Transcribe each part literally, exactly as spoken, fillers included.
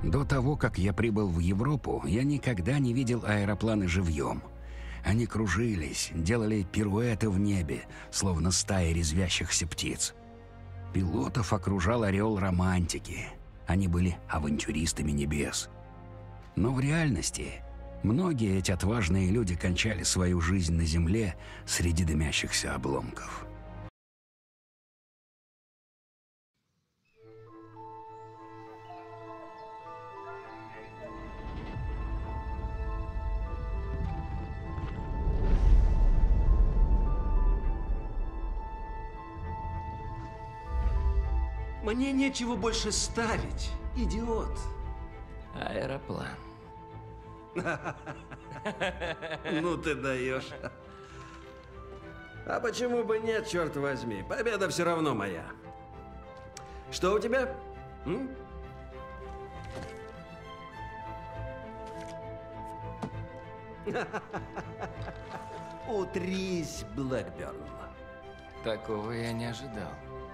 До того, как я прибыл в Европу, я никогда не видел аэропланы живьем. Они кружились, делали пируэты в небе, словно стаи резвящихся птиц. Пилотов окружал ореол романтики. Они были авантюристами небес. Но в реальности многие эти отважные люди кончали свою жизнь на земле среди дымящихся обломков. Мне нечего больше ставить, идиот. Аэроплан. Ну ты даешь. А почему бы нет, черт возьми? Победа все равно моя. Что у тебя? М? Утрись, Блэкберн. Такого я не ожидал.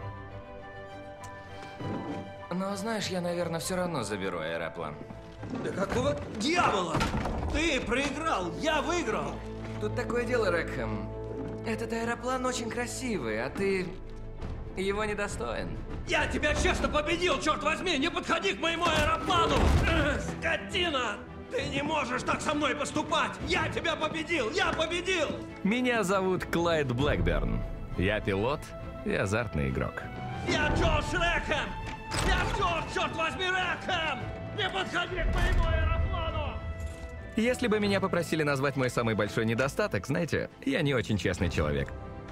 Но знаешь, я, наверное, все равно заберу аэроплан. Да какого дьявола? Ты проиграл, я выиграл. Тут такое дело, Рекхэм. Этот аэроплан очень красивый, а ты его недостоин. Я тебя честно победил, черт возьми! Не подходи к моему аэроплану! Эх, скотина! Ты не можешь так со мной поступать! Я тебя победил! Я победил! Меня зовут Клайд Блэкберн. Я пилот и азартный игрок. Я Джош Рекхэм! Я Джош, черт возьми, Рекхэм! Не подходи к моему аэроплану! Если бы меня попросили назвать мой самый большой недостаток, знаете, я не очень честный человек.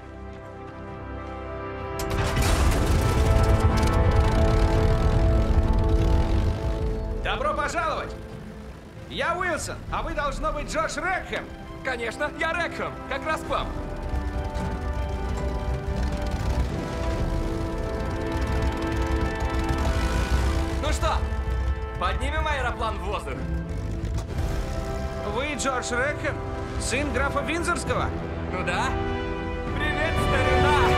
Добро пожаловать! Я Уилсон, а вы должно быть Джош Рекхэм. Конечно, я Рекхэм, как раз к вам. Ну что, поднимем аэроплан в воздух? Вы Джордж Рекхэм, сын графа Виндзорского? Ну да. Привет, старина!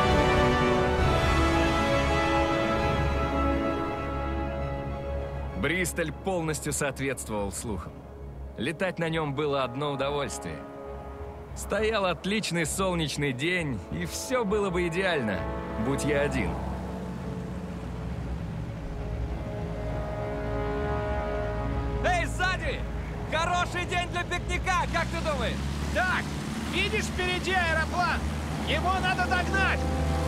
Бристоль полностью соответствовал слухам. Летать на нем было одно удовольствие. Стоял отличный солнечный день, и все было бы идеально, будь я один. Эй, сзади! Хороший день для пикника, как ты думаешь? Так, видишь впереди аэроплан? Его надо догнать!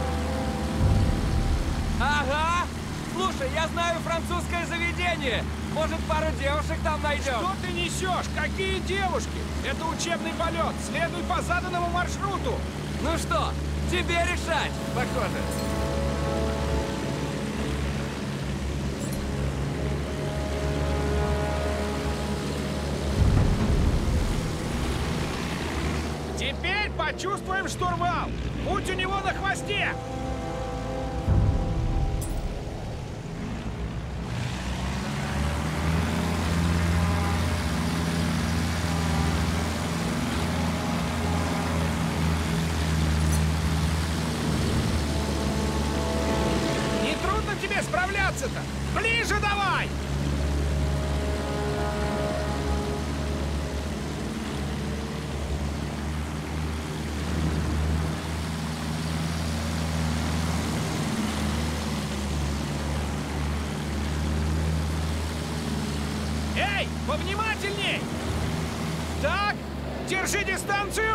Ага! Слушай, я знаю французское заведение. Может, пару девушек там найдем? Что ты несешь? Какие девушки? Это учебный полет. Следуй по заданному маршруту. Ну что, тебе решать, похоже. Теперь почувствуем штурвал. Будь у него на хвосте. Справляться-то! Ближе давай! Эй, повнимательней! Так, держи дистанцию!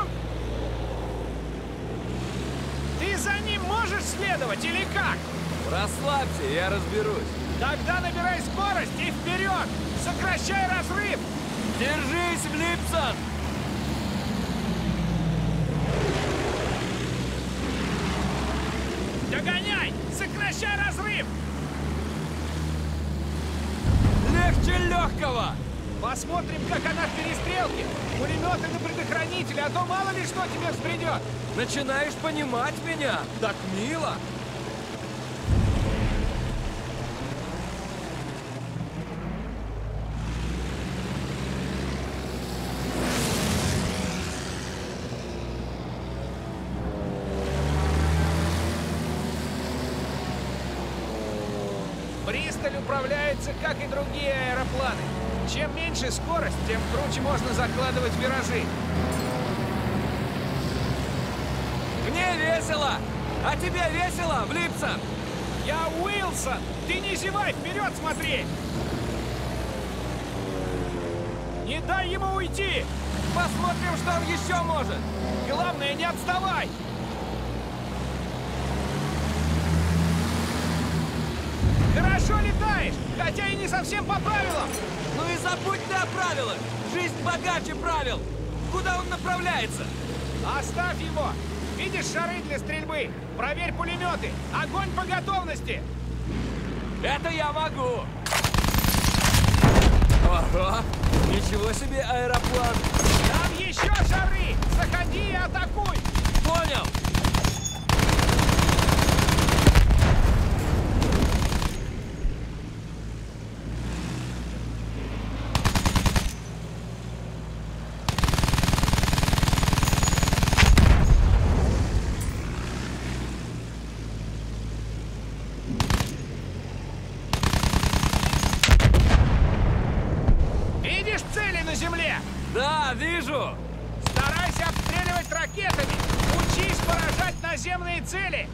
Ты за ним можешь следовать или как? Расслабься, я разберусь. Тогда набирай скорость и вперед! Сокращай разрыв! Держись, Блипсон! Догоняй! Сокращай разрыв! Легче легкого! Посмотрим, как она в перестрелке! Пулеметы на предохранителе, а то мало ли что тебе взбредет! Начинаешь понимать меня? Так мило! Бристоль управляется, как и другие аэропланы. Чем меньше скорость, тем круче можно закладывать виражи. Мне весело! А тебе весело, Влипсон? Я Уилсон! Ты не зевай, вперед смотри! Не дай ему уйти! Посмотрим, что он еще может! Главное, не отставай! Хорошо летаешь, хотя и не совсем по правилам! Ну и забудь ты о правилах! Жизнь богаче правил! Куда он направляется? Оставь его! Видишь шары для стрельбы? Проверь пулеметы! Огонь по готовности! Это я могу! Ага! Ничего себе аэроплан! Там еще шары! Заходи и атакуй! Понял! Видишь цели на земле? Да, вижу! Старайся обстреливать ракетами! Учись поражать наземные цели!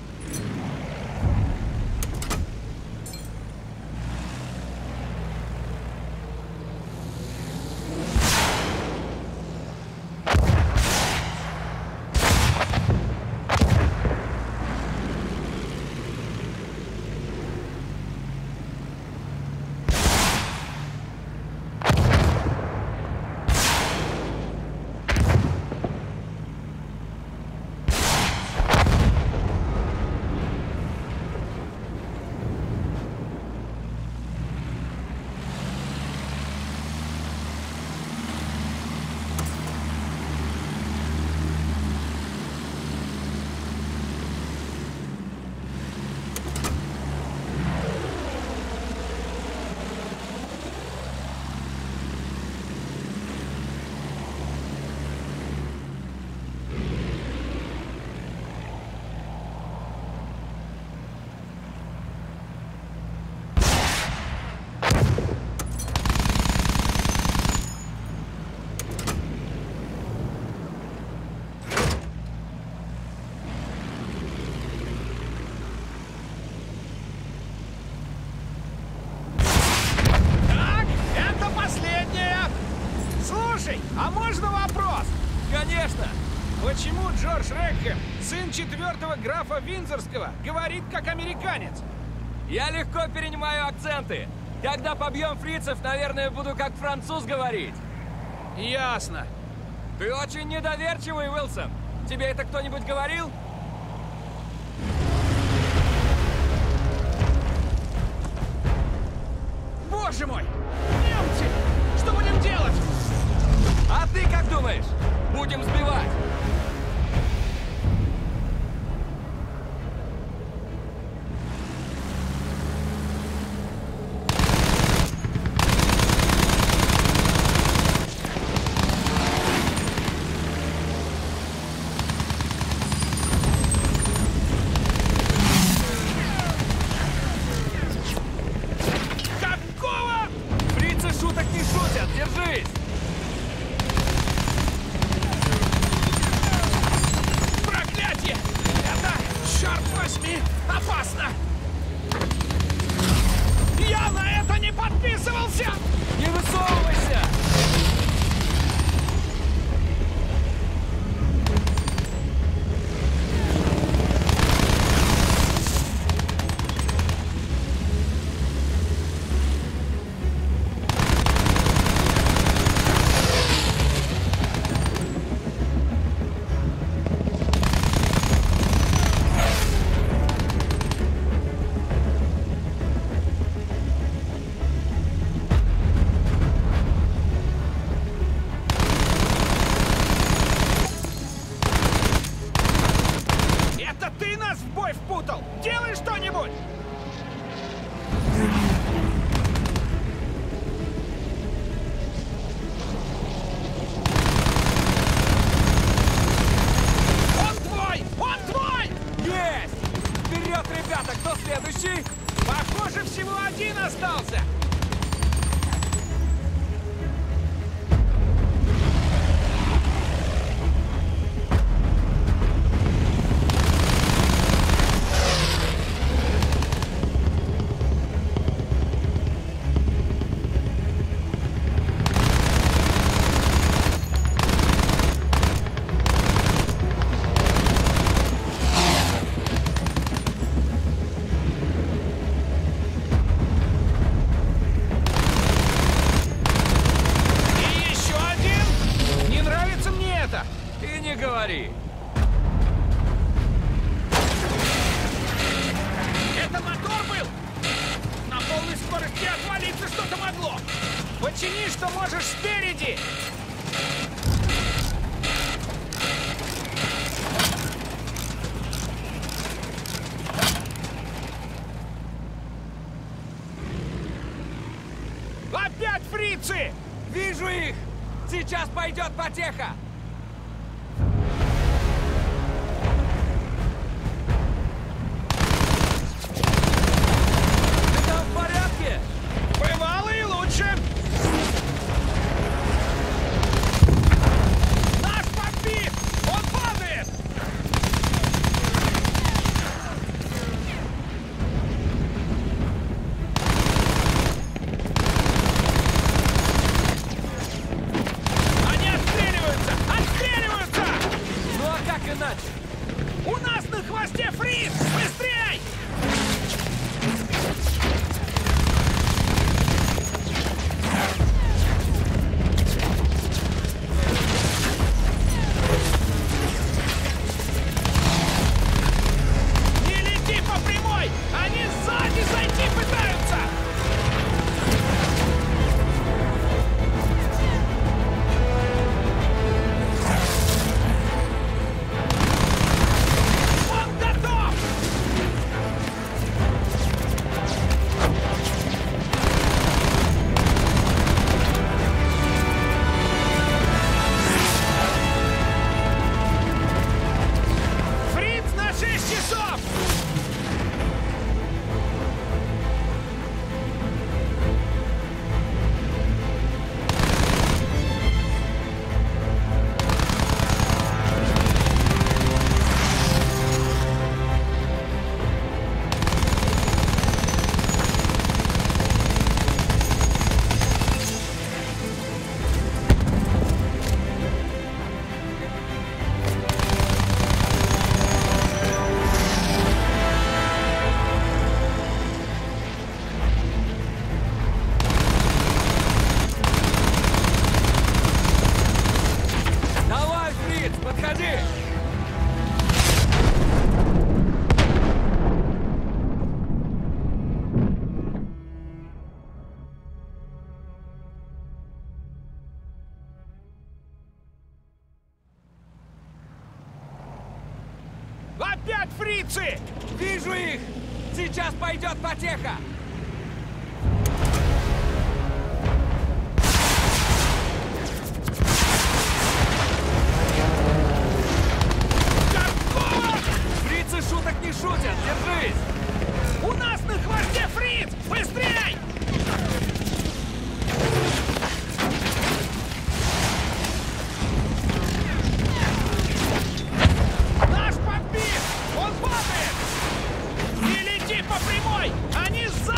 А можно вопрос? Конечно! Почему Джордж Рекхэм, сын четвертого графа Виндзорского, говорит как американец? Я легко перенимаю акценты. Когда побьем фрицев, наверное, буду как француз говорить. Ясно. Ты очень недоверчивый, Уилсон. Тебе это кто-нибудь говорил? Боже мой! Немцы! Что будем делать? А ты как думаешь? Будем сбивать! Какого? Фрицы шуток не шутят! Держись! Проклятие! Это, черт возьми, опасно! Я на это не подписывался! Не высовывайся! остался! Это мотор был? На полной скорости отвалиться что-то могло! Почини, что можешь спереди! Опять фрицы! Вижу их! Сейчас пойдет потеха! Бывало и лучше! Наш подбит! Он падает! Они отстреливаются! Отстреливаются! Ну а как иначе? У нас на хвосте фриз! Быстрей! Они сзади зайти пытаются! Он готов! Фриц на шесть часов! Давай, Фриц, подходи! Опять фрицы! Вижу их! Сейчас пойдет потеха! Какого? Фрицы шуток не шутят! Держись! У нас на хвосте фриц! Быстрей! Наш подбит! Он падает! Не лети по прямой! Они сзади!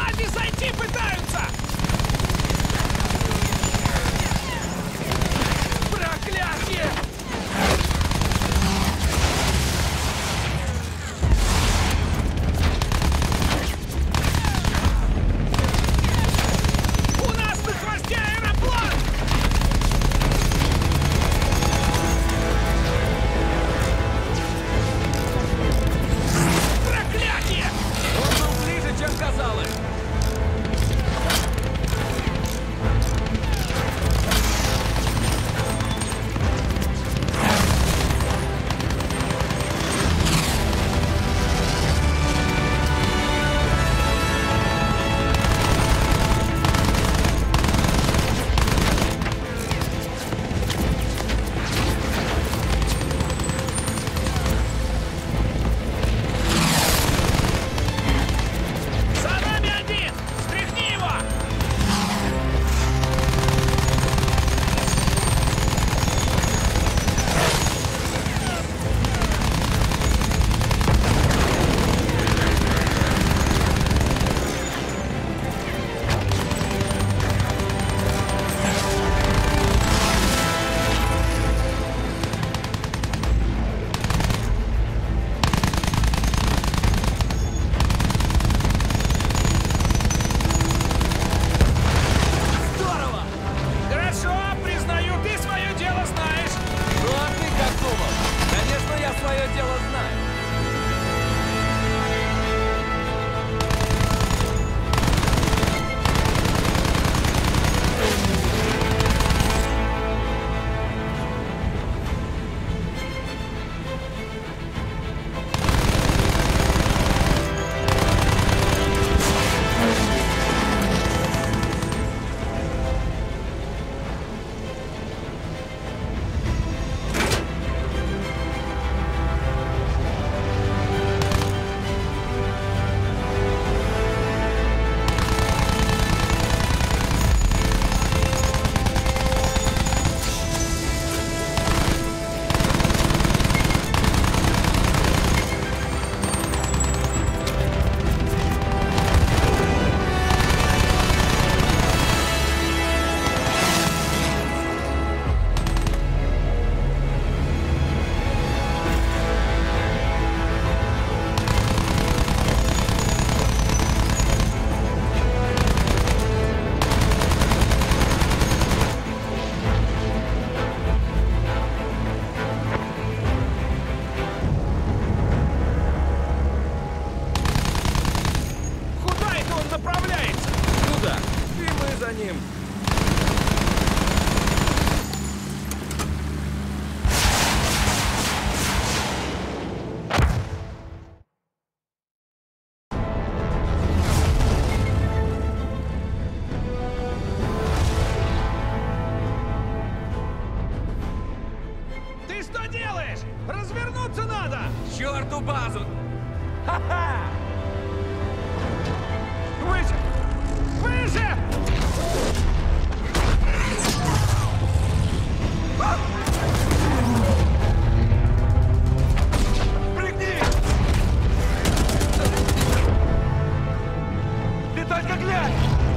ним. Ты что делаешь? Развернуться надо! Черту базу! Ха-ха! Выше! Выше! Прыгни! Ты только глянь!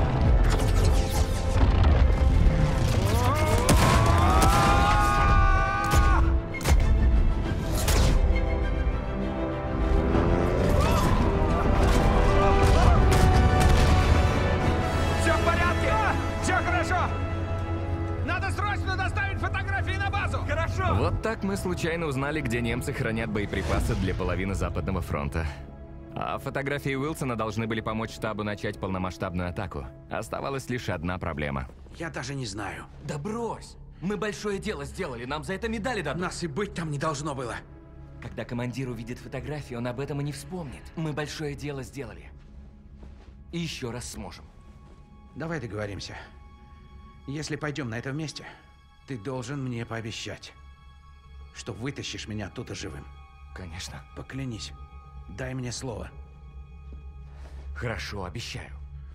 Все в порядке? Все хорошо! Надо срочно доставить фотографии на базу! Хорошо! Вот так мы случайно узнали, где немцы хранят боеприпасы для половины Западного фронта. А фотографии Уилсона должны были помочь штабу начать полномасштабную атаку. Оставалась лишь одна проблема. Я даже не знаю. Да брось! Мы большое дело сделали, нам за это медали дадут. Нас и быть там не должно было. Когда командир увидит фотографии, он об этом и не вспомнит. Мы большое дело сделали. И еще раз сможем. Давай договоримся. Если пойдем на это вместе, ты должен мне пообещать, что вытащишь меня оттуда живым. Конечно. Поклянись. Дай мне слово. Хорошо, обещаю.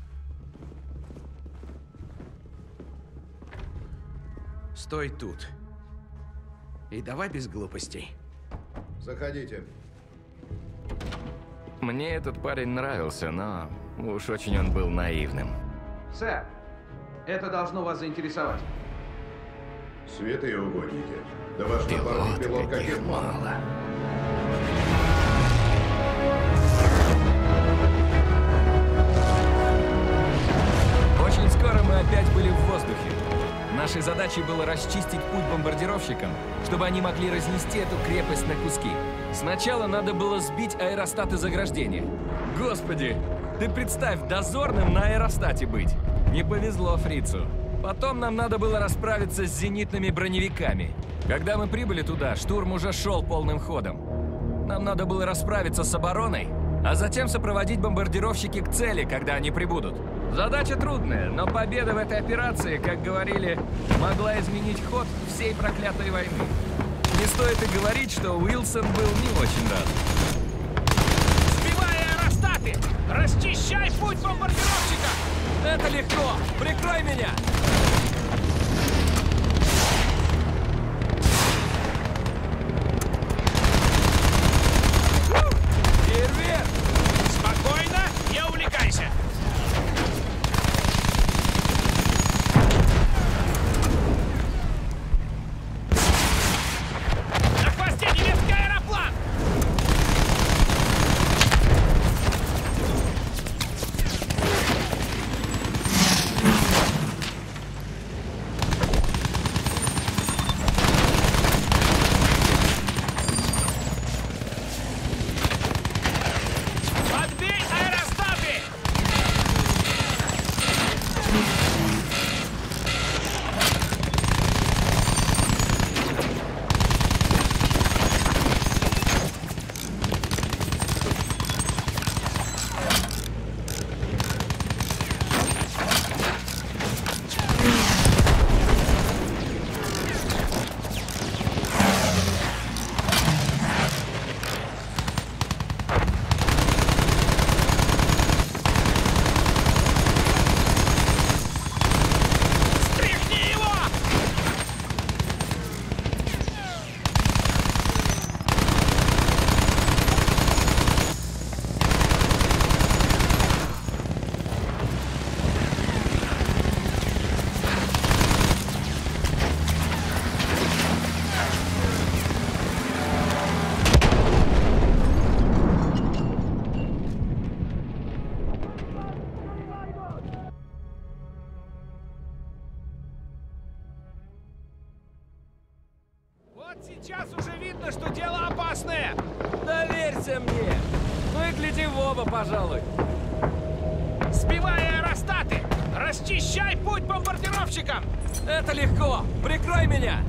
Стой тут. И давай без глупостей. Заходите. Мне этот парень нравился, но уж очень он был наивным. Сэр, это должно вас заинтересовать. Святые угодники. Да ваш напарник пилот каких каких мало. Очень скоро мы опять были в воздухе. Нашей задачей было расчистить путь бомбардировщикам, чтобы они могли разнести эту крепость на куски. Сначала надо было сбить аэростат из ограждения. Господи, ты представь, дозорным на аэростате быть. Не повезло фрицу. Потом нам надо было расправиться с зенитными броневиками. Когда мы прибыли туда, штурм уже шел полным ходом. Нам надо было расправиться с обороной, а затем сопроводить бомбардировщики к цели, когда они прибудут. Задача трудная, но победа в этой операции, как говорили, могла изменить ход всей проклятой войны. Не стоит и говорить, что Уилсон был не очень рад. Сбивай аэростаты! Расчищай путь бомбардировщика! Это легко! Прикрой меня! Фейерверк! Спокойно, не увлекайся! На хвосте немецкий аэроплан! Подбей аэростаты! Стряхни его! Вот сейчас уже видно, что дело опасное! Доверься мне! Ну и гляди в оба, пожалуй. Сбивай аэростаты! Расчищай путь бомбардировщикам! Это легко! Прикрой меня!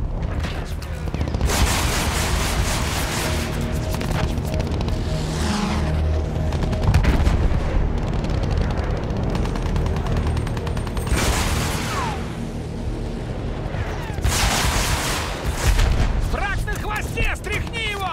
Враг на хвосте! Стряхни его!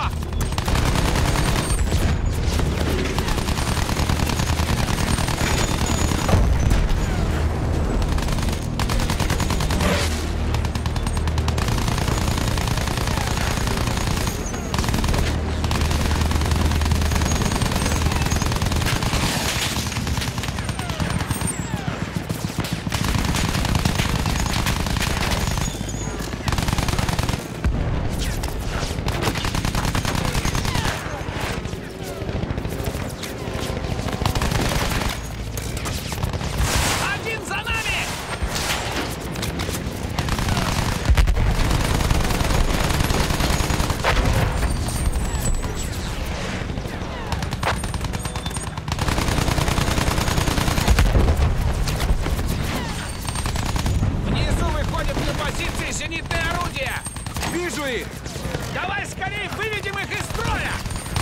Один за нами! Внизу выходят на позиции зенитные орудия! Вижу их! Давай скорее выведем их из строя!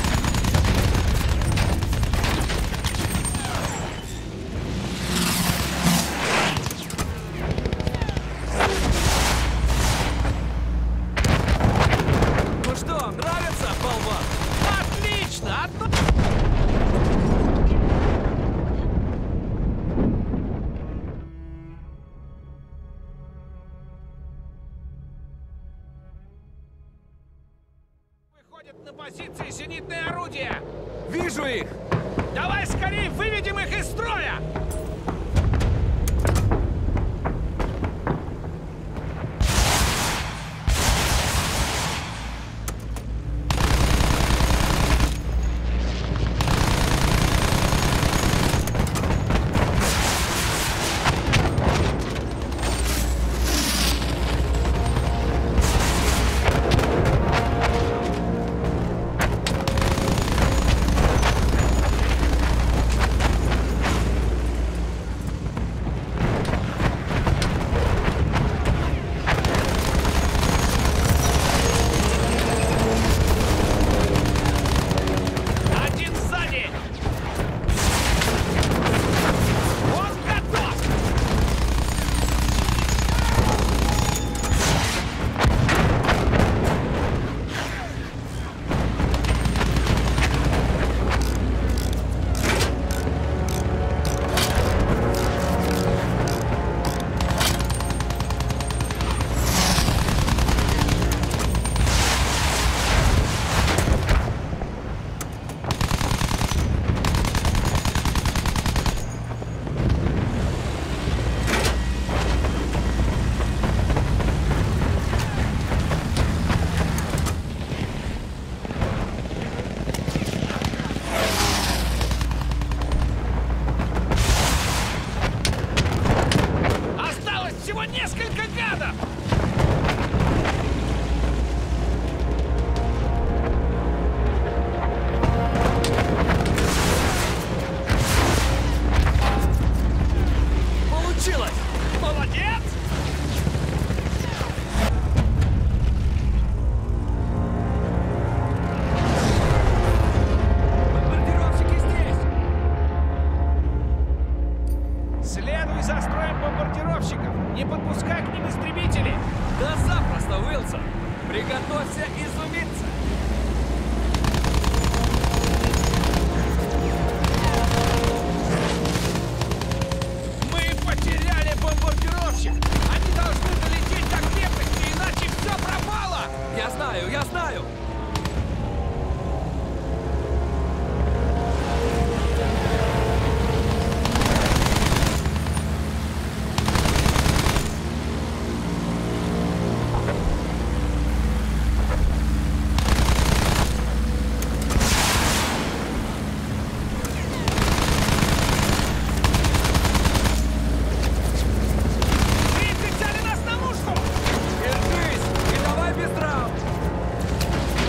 Ну что, нравится, болван? Отлично! Одно... Выходят на позиции зенитные орудия! Вижу их! Давай скорее выведем их из строя! Один сзади! Он готов! Осталось всего несколько гадов! Получилось! Молодец! Бомбардировщики здесь! Следуй за строем бомбардировщиков! Не подпускай к ним истребителей! Да запросто, Уилсон! Приготовься изумиться! Мы потеряли бомбардировщик! Они должны долететь до крепости, иначе все пропало! Я знаю, я знаю! Прицели нас на мушку! Держись! И давай без травм!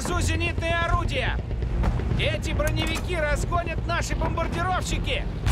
Внизу зенитные орудия! Эти броневики разгонят наши бомбардировщики!